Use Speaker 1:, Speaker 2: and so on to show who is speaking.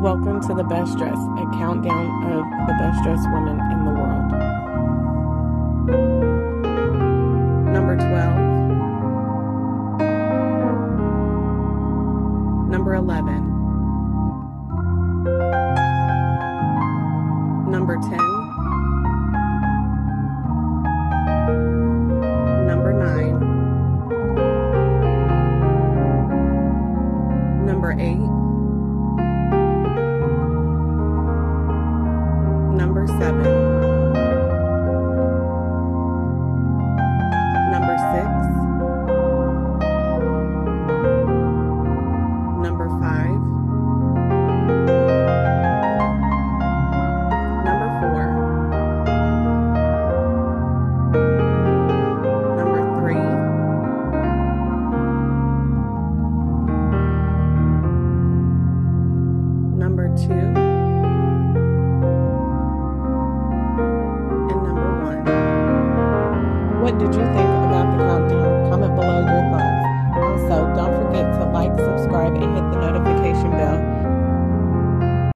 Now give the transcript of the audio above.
Speaker 1: Welcome to The Best Dress, a countdown of the best dressed women in the world. Number 12. Number 11. Number 10. Number 9. Number 8. Number 7. Number 6. Number 5. Number 4. Number 3. Number 2. What did you think about the countdown? Comment below your thoughts.